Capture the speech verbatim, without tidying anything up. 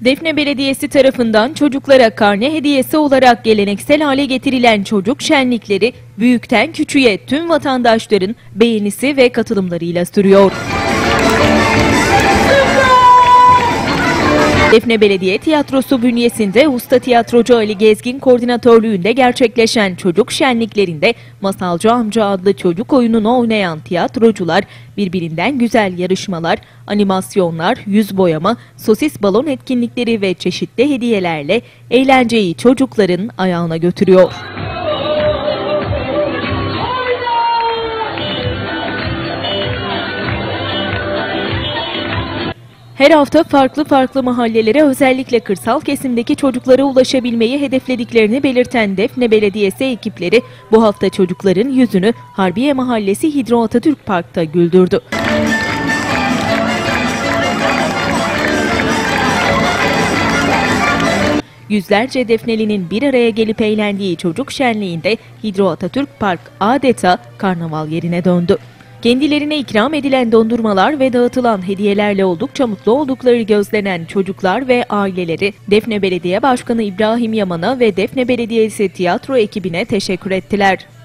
Defne Belediyesi tarafından çocuklara karne hediyesi olarak geleneksel hale getirilen çocuk şenlikleri büyükten küçüğe tüm vatandaşların beğenisi ve katılımlarıyla sürüyor. Defne Belediye Tiyatrosu bünyesinde usta tiyatrocu Ali Gezgin koordinatörlüğünde gerçekleşen çocuk şenliklerinde Masalcı Amca adlı çocuk oyununu oynayan tiyatrocular birbirinden güzel yarışmalar, animasyonlar, yüz boyama, sosis balon etkinlikleri ve çeşitli hediyelerle eğlenceyi çocukların ayağına götürüyor. Her hafta farklı farklı mahallelere, özellikle kırsal kesimdeki çocuklara ulaşabilmeyi hedeflediklerini belirten Defne Belediyesi ekipleri bu hafta çocukların yüzünü Harbiye Mahallesi Hidro Atatürk Park'ta güldürdü. Yüzlerce Defnelinin bir araya gelip eğlendiği çocuk şenliğinde Hidro Atatürk Park adeta karnaval yerine döndü. Kendilerine ikram edilen dondurmalar ve dağıtılan hediyelerle oldukça mutlu oldukları gözlenen çocuklar ve aileleri Defne Belediye Başkanı İbrahim Yaman'a ve Defne Belediyesi tiyatro ekibine teşekkür ettiler.